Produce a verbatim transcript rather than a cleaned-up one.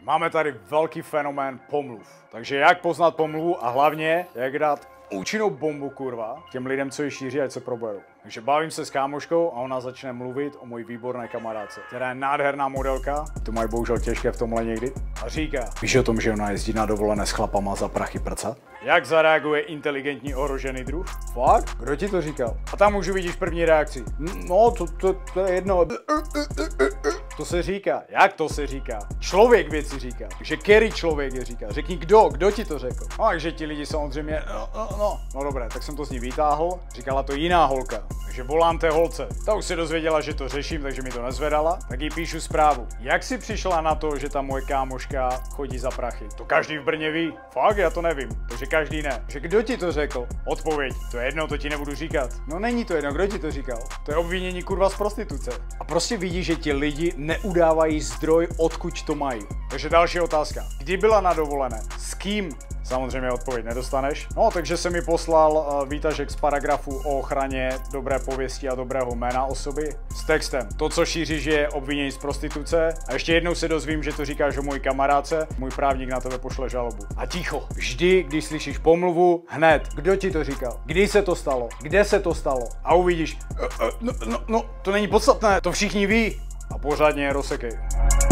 máme tady velký fenomén pomluv. Takže jak poznat pomluvu a hlavně jak dát účinnou bombu, kurva, těm lidem, co ji šíří, ať se proberou. Takže bavím se s kámoškou a ona začne mluvit o mojí výborné kamarádce, která je nádherná modelka, to mají bohužel těžké v tomhle někdy, a říká, víš o tom, že ona jezdí na dovolené s chlapama za prachy prcat? Jak zareaguje inteligentní ohrožený druh? Fakt? Kdo ti to říkal? A tam už uvidíš první reakci. No, to, to, to je jedno. To se říká. Jak to se říká? Člověk věci říká. Takže který člověk je říká? Řekni kdo, kdo ti to řekl? No, takže ti lidi samozřejmě, no, no, no. No dobré, tak jsem to z ní vytáhl. Říkala to jiná holka. Takže volám té holce. Ta už se dozvěděla, že to řeším, takže mi to nezvedala. Tak jí píšu zprávu. Jak jsi přišla na to, že ta moje kámoška chodí za prachy? To každý v Brně ví. Fakt, já to nevím. Takže každý ne. Že kdo ti to řekl? Odpověď. To je jedno, to ti nebudu říkat. No není to jedno, kdo ti to říkal? To je obvinění kurva z prostituce. A prostě vidíš, že ti lidi neudávají zdroj, odkud to mají. Takže další otázka. Kdy byla na dovolené? S kým? Samozřejmě odpověď nedostaneš. No, takže se mi poslal uh, výtažek z paragrafu o ochraně dobré pověsti a dobrého jména osoby s textem. To, co šíříš, je obvinění z prostituce. A ještě jednou se dozvím, že to říkáš o mojí kamarádce. Můj právník na tebe pošle žalobu. A ticho. Vždy, když slyšíš pomluvu, hned. Kdo ti to říkal? Kdy se to stalo? Kde se to stalo? A uvidíš. Uh, uh, no, no, no, to není podstatné. To všichni ví. A pořádně je rozsekej.